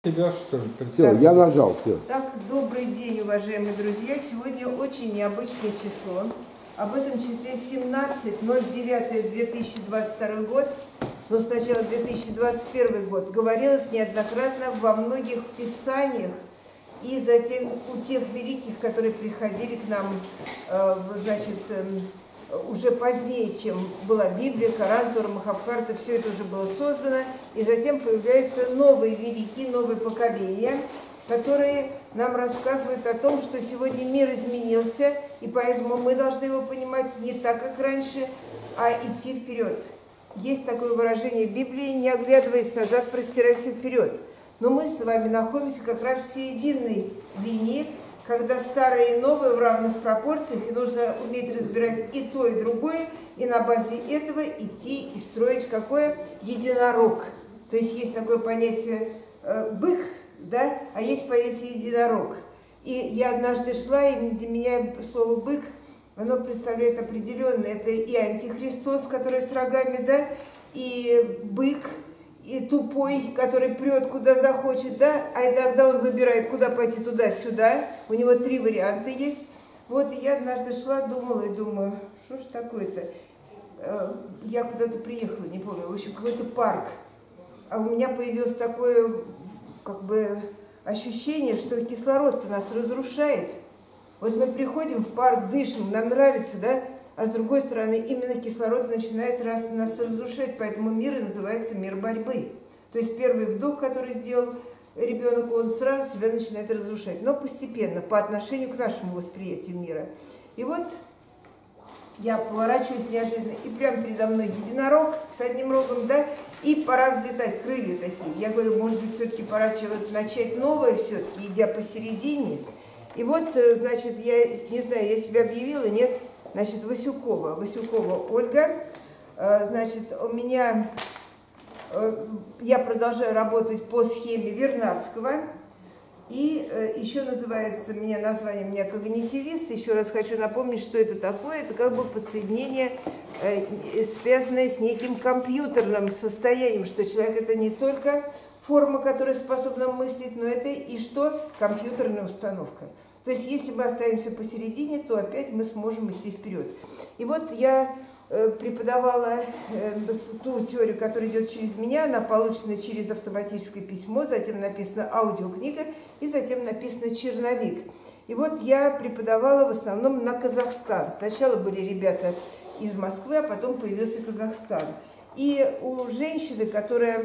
Тебя что ли? Все, я нажал, все. Так, добрый день, уважаемые друзья. Сегодня очень необычное число. Об этом числе 17.09.2022 год, но сначала 2021 год, говорилось неоднократно во многих писаниях и затем у тех великих, которые приходили к нам, уже позднее, чем была Библия, Коран, Тора, Махабхарата, все это уже было создано, и затем появляются новые великие, новые поколения, которые нам рассказывают о том, что сегодня мир изменился, и поэтому мы должны его понимать не так, как раньше, а идти вперед. Есть такое выражение в Библии: не оглядываясь назад, простирайся вперед. Но мы с вами находимся как раз в серединной линии, когда старое и новое в равных пропорциях, и нужно уметь разбирать и то, и другое, и на базе этого идти и строить какое? Единорог. То есть есть такое понятие бык, да, а есть понятие единорог. И я однажды шла, и для меня слово бык, оно представляет определенное, это и антихристос, который с рогами, да, и бык, и тупой, который прет куда захочет, да, а тогда он выбирает, куда пойти, туда-сюда. У него 3 варианта есть. Вот, и я однажды шла, думаю, что ж такое-то? Я куда-то приехала, не помню, в общем, какой-то парк. А у меня появилось такое, как бы, ощущение, что кислород-то нас разрушает. Вот мы приходим в парк, дышим, нам нравится, да? А с другой стороны, именно кислород начинает нас разрушать, поэтому мир и называется мир борьбы. То есть первый вдох, который сделал ребенок, он сразу себя начинает разрушать, но постепенно, по отношению к нашему восприятию мира. И вот я поворачиваюсь неожиданно, и прямо передо мной единорог с одним рогом, да, и пора взлетать, крылья такие. Я говорю, может быть, все-таки пора чего-то начать новое, все-таки, идя посередине. И вот, значит, я не знаю, я себя объявила, нет? Значит, Васюкова Ольга, значит, у меня, я продолжаю работать по схеме Вернадского, и еще называется название у меня когнитивист. Еще раз хочу напомнить, что это такое. Это как бы подсоединение, связанное с неким компьютерным состоянием, что человек это не только форма, которая способна мыслить, но это и что? Компьютерная установка. То есть, если мы останемся посередине, то опять мы сможем идти вперед. И вот я преподавала ту теорию, которая идет через меня, она получена через автоматическое письмо, затем написана аудиокнига, и затем написано черновик. И вот я преподавала в основном на Казахстан. Сначала были ребята из Москвы, а потом появился Казахстан. И у женщины, которая,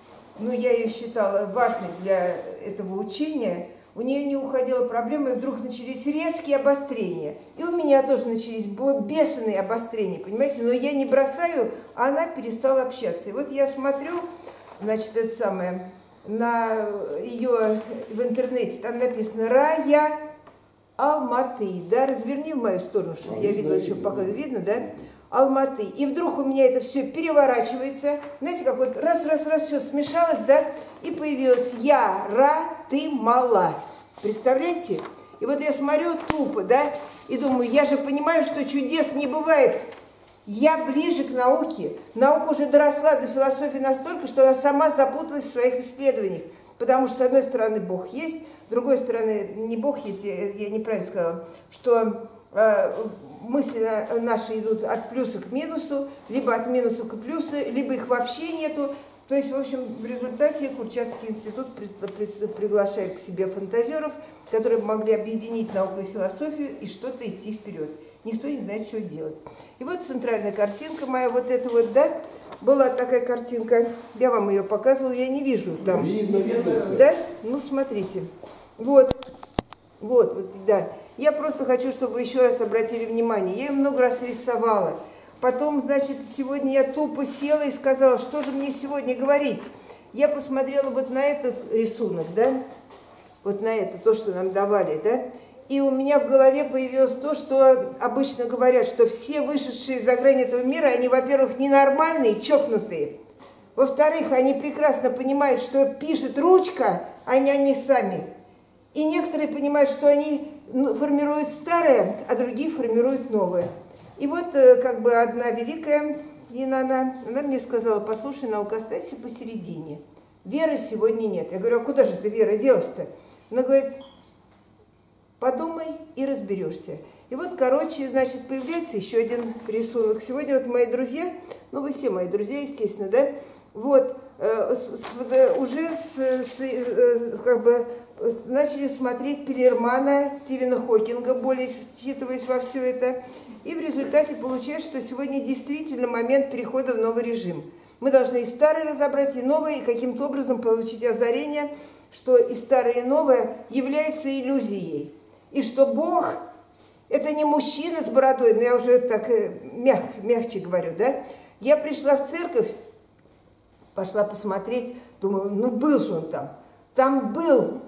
я ее считала важной для этого учения, у нее не уходила проблема, и вдруг начались резкие обострения. И у меня тоже начались бешеные обострения, понимаете? Но я не бросаю, а она перестала общаться. И вот я смотрю, значит, это самое, на ее в интернете, там написано «Рая Алматы», да, разверни в мою сторону, чтобы я видела, что пока видно, да? Алматы. И вдруг у меня это все переворачивается. Знаете, как вот раз, все смешалось, да? И появилось я, ра, ты, мала. Представляете? И вот я смотрю тупо, да? И думаю, я же понимаю, что чудес не бывает. Я ближе к науке. Наука уже доросла до философии настолько, что она сама запуталась в своих исследованиях. Потому что, с одной стороны, Бог есть, с другой стороны, не Бог есть, я неправильно сказала, что мысли наши идут от плюса к минусу, либо от минуса к плюсу, либо их вообще нету. То есть, в общем, в результате Курчатский институт приглашает к себе фантазеров, которые могли объединить науку и философию и что-то идти вперед. Никто не знает, что делать. И вот центральная картинка моя, вот эта вот, да, была такая картинка, я вам ее показывала, я не вижу там. Видно. Да? Ну, смотрите. Вот, да. Я просто хочу, чтобы вы еще раз обратили внимание. Я ее много раз рисовала. Потом, значит, сегодня я тупо села и сказала, что же мне сегодня говорить. Я посмотрела вот на этот рисунок, да, вот на это, то, что нам давали, да. И у меня в голове появилось то, что обычно говорят, что все вышедшие за грань этого мира, они, во-первых, ненормальные, чокнутые. Во-вторых, они прекрасно понимают, что пишет ручка, а не они сами. И некоторые понимают, что они формируют старое, а другие формируют новое. И вот как бы одна великая Динана, она мне сказала, послушай, наука, останься посередине. веры сегодня нет. Я говорю, а куда же эта вера делась-то? Она говорит, подумай и разберешься. И вот, короче, значит, появляется еще один рисунок. Сегодня вот мои друзья, ну вы все мои друзья, естественно, да, вот, уже как бы начали смотреть Пеллермана, Стивена Хокинга, более считываясь во все это. И в результате получается, что сегодня действительно момент перехода в новый режим. Мы должны и старый разобрать, и новое, и каким-то образом получить озарение, что и старое, и новое является иллюзией. И что Бог – это не мужчина с бородой, но я уже так мягче говорю, да? Я пришла в церковь, пошла посмотреть, думаю, ну был же он там. Там был,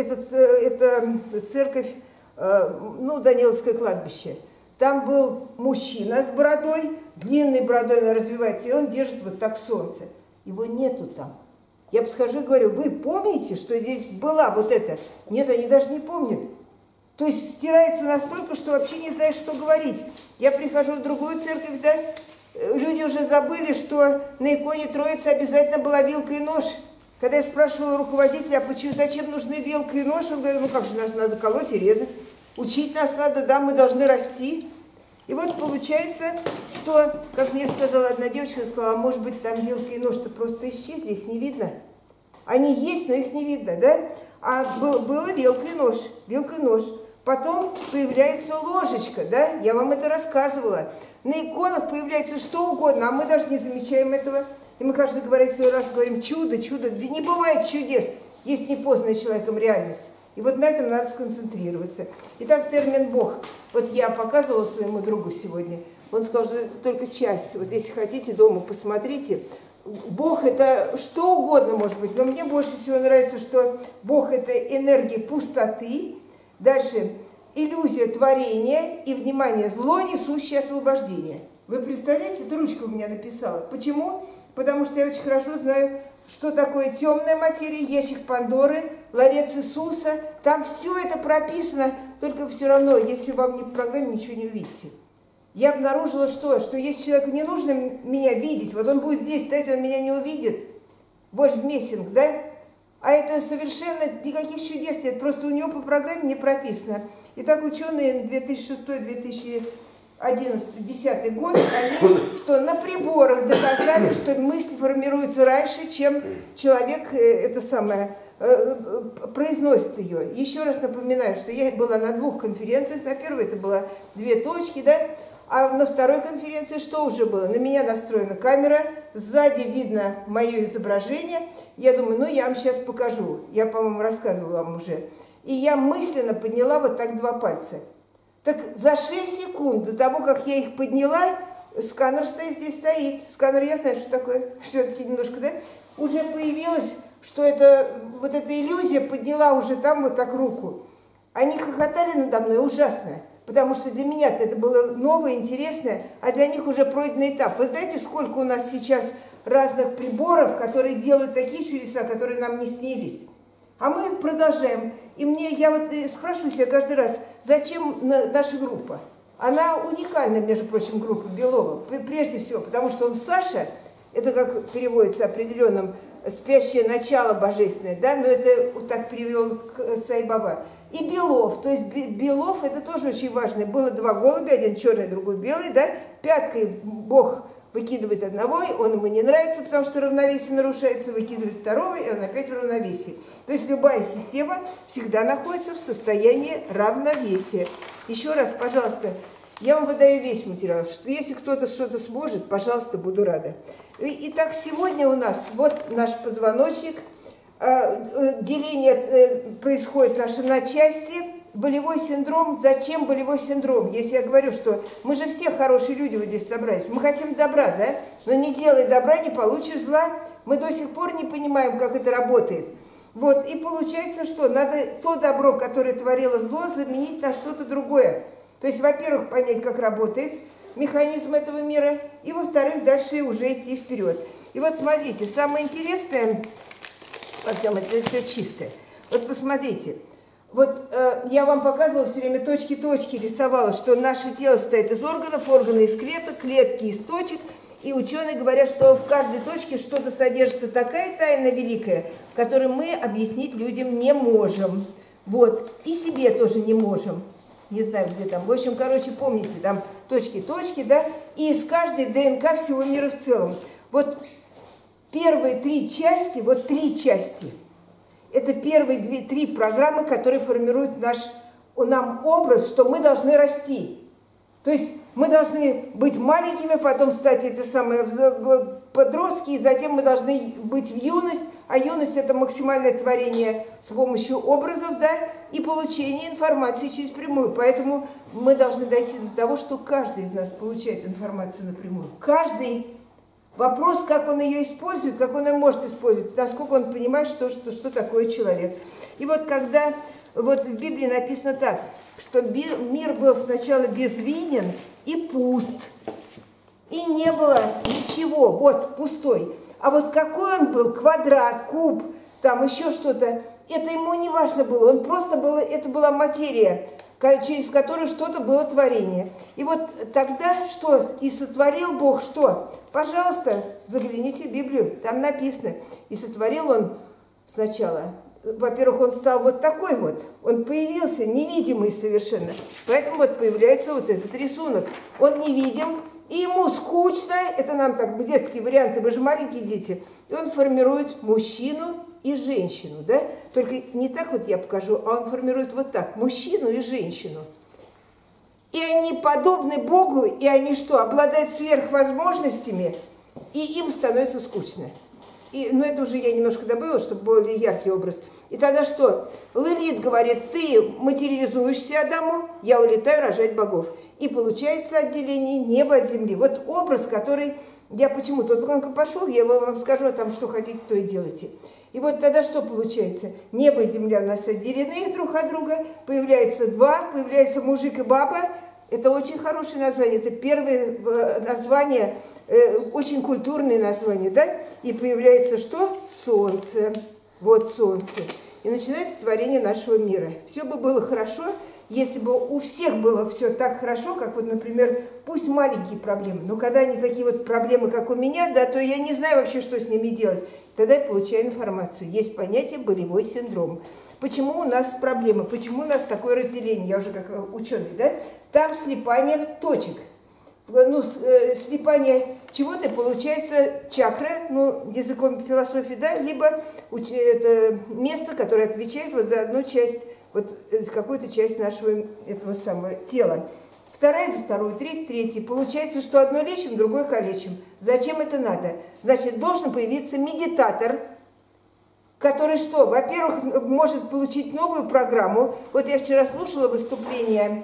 это церковь, ну, Даниловское кладбище. Там был мужчина с бородой, длинной бородой она развивается, и он держит вот так солнце. Его нету там. Я подхожу и говорю, вы помните, что здесь была вот это? Нет, они даже не помнят. То есть стирается настолько, что вообще не знаешь, что говорить. Я прихожу в другую церковь, да, люди уже забыли, что на иконе Троицы обязательно была вилка и нож. Когда я спрашивала руководителя, а почему, зачем нужны вилка и нож, он говорит, ну как же, нас надо колоть и резать. Учить нас надо, да, мы должны расти. И вот получается, что, как мне сказала одна девочка, сказала, а может быть там вилка и нож-то просто исчезли, их не видно. Они есть, но их не видно, да? А было вилка и нож. Потом появляется ложечка, да? Я вам это рассказывала. На иконах появляется что угодно, а мы даже не замечаем этого. И мы каждый раз говорим, чудо, чудо. Да не бывает чудес, есть непознанная человеком реальность. И вот на этом надо сконцентрироваться. Итак, термин «Бог». Вот я показывала своему другу сегодня. Он сказал, что это только часть. Вот если хотите, дома посмотрите. Бог – это что угодно может быть. Но мне больше всего нравится, что Бог – это энергия пустоты. Дальше иллюзия творения и, внимание, зло, несущее освобождение. Вы представляете, эта ручка у меня написала. Почему? Потому что я очень хорошо знаю, что такое темная материя, ящик Пандоры, ларец Иисуса. Там все это прописано, только все равно, если вам не в программе, ничего не увидите. Я обнаружила, что если человеку не нужно меня видеть, вот он будет здесь стоять, он меня не увидит. Вольф Мессинг, да? А это совершенно никаких чудес нет, просто у него по программе не прописано. Итак, ученые 2006-2010 год, они что на приборах доказали, что мысль формируется раньше, чем человек произносит ее. Еще раз напоминаю, что я была на 2 конференциях. На первой это было 2 точки, да? А на второй конференции что уже было? На меня настроена камера, сзади видно мое изображение. Я думаю, ну я вам сейчас покажу. Я, по-моему, рассказывала вам уже. И я мысленно подняла вот так 2 пальца. Так за 6 секунд до того, как я их подняла, сканер здесь стоит. Сканер, я знаю, что такое. Все-таки немножко, да? Уже появилось, что вот эта иллюзия подняла уже там вот так руку. Они хохотали надо мной ужасно. Потому что для меня это было новое, интересное, а для них уже пройденный этап. Вы знаете, сколько у нас сейчас разных приборов, которые делают такие чудеса, которые нам не снились? А мы продолжаем. И я вот спрашиваю себя каждый раз, зачем наша группа? Она уникальна, между прочим, группа Белова. Прежде всего, потому что он Саша, это как переводится определенным, спящее начало божественное, да, но это вот так перевел Сайбаба. И Белов, то есть Белов это тоже очень важно. Было 2 голубя, один черный, другой белый, да, пяткой Бог выкидывает одного, он ему не нравится, потому что равновесие нарушается, выкидывает второго, и он опять в равновесии. То есть любая система всегда находится в состоянии равновесия. Еще раз, пожалуйста, я вам выдаю весь материал, что если кто-то что-то сможет, пожалуйста, буду рада. Итак, сегодня у нас вот наш позвоночник. Деление происходит наше на части. Болевой синдром. Зачем болевой синдром? Если я говорю, что мы же все хорошие люди вот здесь собрались, мы хотим добра, да? Но не делай добра, не получишь зла. Мы до сих пор не понимаем, как это работает. Вот, и получается, что надо то добро, которое творило зло, заменить на что-то другое. То есть, во-первых, понять, как работает механизм этого мира, и, во-вторых, дальше уже идти вперед. И вот смотрите, самое интересное во всем это все чистое. Вот посмотрите, вот я вам показывала все время точки-точки, рисовала, что наше тело состоит из органов, органы из клеток, клетки из точек. И ученые говорят, что в каждой точке что-то содержится такая тайна великая, которую мы объяснить людям не можем. Вот. И себе тоже не можем. Не знаю, где там. В общем, короче, помните, там точки, да? И из каждой ДНК всего мира в целом. Вот первые 3 части, вот 3 части, это первые 3 программы, которые формируют нам образ, что мы должны расти. То есть мы должны быть маленькими, потом стать подростки, и затем мы должны быть в юность, а юность – это максимальное творение с помощью образов, да, и получение информации через прямую. Поэтому мы должны дойти до того, что каждый из нас получает информацию напрямую. Каждый. Вопрос, как он ее использует, как он ее может использовать, насколько он понимает, что такое человек. И вот когда вот в Библии написано так, что мир был сначала безвинен и пуст, и не было ничего, вот пустой. А вот какой он был, квадрат, куб, там еще что-то, это ему не важно было, он просто был, это была материя, через которую что-то было творение. И вот тогда что? И сотворил Бог что? Пожалуйста, загляните в Библию, там написано. И сотворил он сначала, во-первых, он стал вот такой вот, он появился невидимый совершенно. Поэтому вот появляется вот этот рисунок. Он невидим, и ему скучно, это нам так, детские варианты, вы же маленькие дети, и он формирует мужчину и женщину, да? Только не так вот я покажу, а он формирует вот так, мужчину и женщину. И они подобны Богу, и они что, обладают сверхвозможностями, и им становится скучно. Ну, это уже я немножко добавила, чтобы более яркий образ. И тогда что? Лилит говорит, ты материализуешься Адаму, я улетаю рожать богов. И получается отделение неба от земли. Вот образ, который я почему-то, вот он пошел, я вам скажу, а там что хотите, то и делайте. И вот тогда что получается? Небо и земля у нас отделены друг от друга, появляется 2, появляется мужик и баба. Это очень хорошее название, это первое название, очень культурное название, да? И появляется что? Солнце. Вот солнце. И начинается творение нашего мира. Все бы было хорошо, если бы у всех было все так хорошо, как вот, например, пусть маленькие проблемы, но когда они такие вот проблемы, как у меня, да, то я не знаю вообще, что с ними делать. Тогда я получаю информацию. Есть понятие болевой синдром. Почему у нас проблемы? Почему у нас такое разделение? Я уже как ученый, да? Там слипание точек. Ну, слипание чего-то получается чакра, ну, языком философии, да, либо это место, которое отвечает вот за одну часть, вот какую-то часть нашего этого самого тела. Вторая за вторую, третья. Получается, что одно лечим, другое калечим. Зачем это надо? Значит, должен появиться медитатор, который что? Во-первых, может получить новую программу. Вот я вчера слушала выступление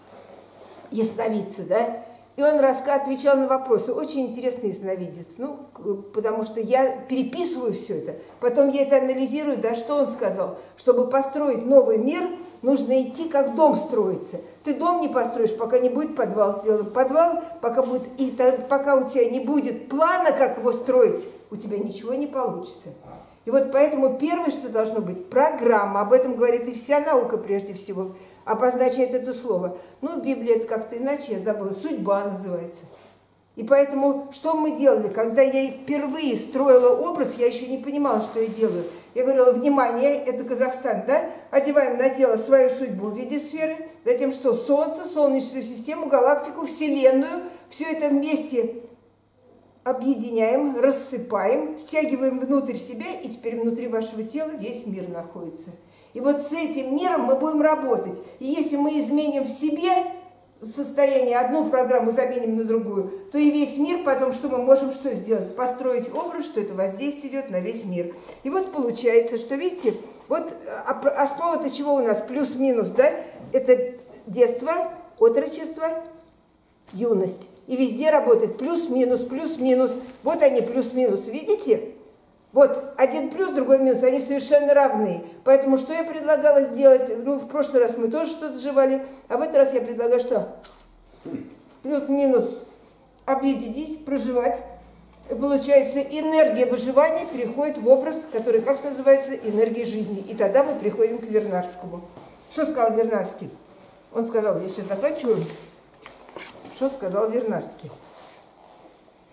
ясновидца, да? И он отвечал на вопросы. Очень интересный ясновидец, ну, потому что я переписываю все это. Потом я это анализирую, да, что он сказал. Чтобы построить новый мир, нужно идти, как дом строится. Ты дом не построишь, пока не будет подвал сделан. Подвал, пока у тебя не будет плана, как его строить, у тебя ничего не получится. И вот поэтому первое, что должно быть, программа. Об этом говорит и вся наука прежде всего. Обозначает это слово. Ну, Библия это как-то иначе, я забыла. Судьба называется. И поэтому, что мы делали? Когда я впервые строила образ, я еще не понимала, что я делаю. Я говорила, внимание, это Казахстан, да? Одеваем на тело свою судьбу в виде сферы. Затем что? Солнце, Солнечную систему, галактику, Вселенную. Все это вместе объединяем, рассыпаем, втягиваем внутрь себя, и теперь внутри вашего тела весь мир находится. И вот с этим миром мы будем работать. И если мы изменим в себе состояние, одну программу заменим на другую, то и весь мир потом, что мы можем что сделать? Построить образ, что это воздействие идет на весь мир. И вот получается, что, видите, вот основа-то чего у нас? Плюс-минус, да? Это детство, отрочество, юность. И везде работает плюс-минус, плюс-минус. Вот они плюс-минус, видите? Вот один плюс, другой минус, они совершенно равны. Поэтому что я предлагала сделать? Ну, в прошлый раз мы тоже что-то жевали, а в этот раз я предлагаю что? Плюс-минус объединить, проживать. И получается, энергия выживания переходит в образ, который, как называется, энергия жизни. И тогда мы приходим к Вернадскому. Что сказал Вернадский? Он сказал, я сейчас заканчиваю. Что сказал Вернадский?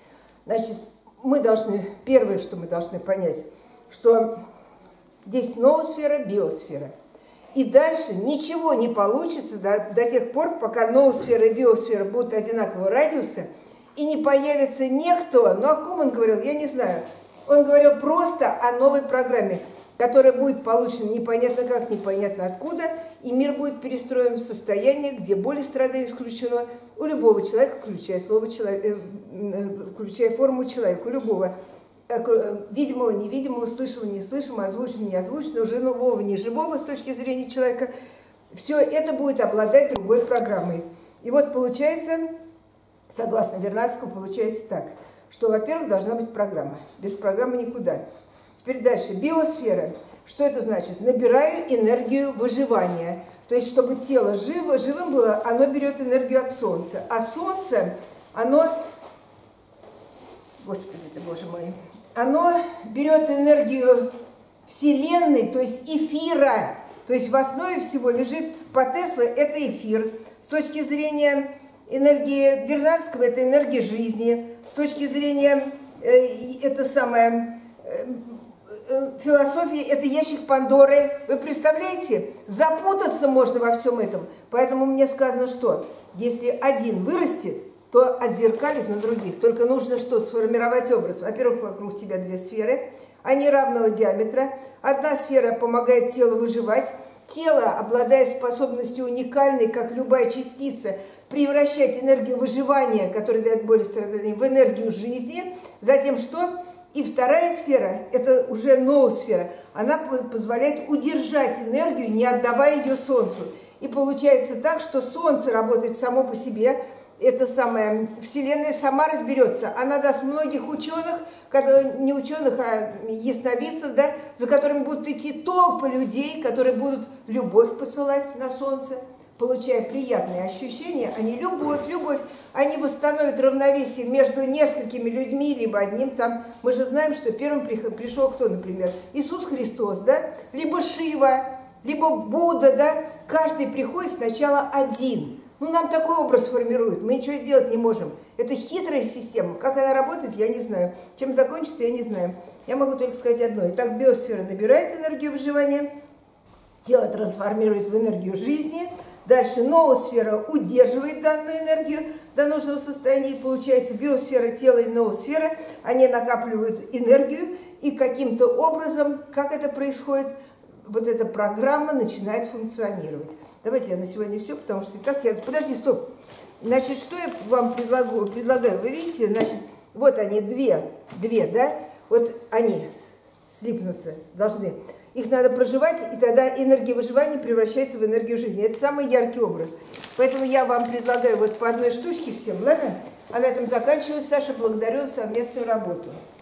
Значит, мы должны, первое, что мы должны понять, что здесь ноосфера, биосфера. И дальше ничего не получится до тех пор, пока ноосфера и биосфера будут одинакового радиуса, и не появится никто, ну о ком он говорил, я не знаю. Он говорил просто о новой программе, которая будет получена непонятно как, непонятно откуда, и мир будет перестроен в состояние, где боль и страдание исключено у любого человека, включая форму человека, у любого. Видимого, невидимого, слышимого, неслышимого, озвученного, неозвученного, живого, неживого с точки зрения человека. Все это будет обладать другой программой. И вот получается, согласно Вернадскому, получается так, что, во-первых, должна быть программа. Без программы никуда. Теперь дальше. Биосфера. Что это значит? Набираю энергию выживания. То есть, чтобы тело живым было, оно берет энергию от Солнца. А Солнце, оно... Господи ты, Боже мой. Оно берет энергию Вселенной, то есть эфира. То есть в основе всего лежит по Тесле это эфир. С точки зрения энергии Вернадского это энергия жизни. С точки зрения философии это ящик Пандоры. Вы представляете? Запутаться можно во всем этом. Поэтому мне сказано, что если один вырастет, то отзеркалить на других. Только нужно что? Сформировать образ. Во-первых, вокруг тебя две сферы, они равного диаметра. Одна сфера помогает телу выживать. Тело, обладая способностью уникальной, как любая частица, превращать энергию выживания, которая дает боль и страдания, в энергию жизни. Затем что? И вторая сфера, это уже ноосфера, она позволяет удержать энергию, не отдавая ее Солнцу. И получается так, что Солнце работает само по себе, эта самая Вселенная сама разберется. Она даст многих ученых, не ученых, а ясновидцев, да, за которыми будут идти толпы людей, которые будут любовь посылать на Солнце, получая приятные ощущения. Они любовь. Они восстановят равновесие между несколькими людьми, либо одним там. Мы же знаем, что первым пришел кто, например? Иисус Христос, да? Либо Шива, либо Будда, да? Каждый приходит сначала один. Ну, нам такой образ формирует, мы ничего сделать не можем. Это хитрая система. Как она работает, я не знаю. Чем закончится, я не знаю. Я могу только сказать одно. Итак, биосфера набирает энергию выживания, тело трансформирует в энергию жизни. Дальше ноосфера удерживает данную энергию до нужного состояния. И получается, биосфера, тело и ноосфера, они накапливают энергию. И каким-то образом, как это происходит, вот эта программа начинает функционировать. Давайте я на сегодня все, потому что и так я... Подожди, стоп. Значит, что я вам предлагаю? Вы видите, значит, вот они, две, да? Вот они слипнутся, должны. Их надо проживать, и тогда энергия выживания превращается в энергию жизни. Это самый яркий образ. Поэтому я вам предлагаю вот по одной штучке всем, ладно? А на этом заканчиваю. Саша, благодарю за совместную работу.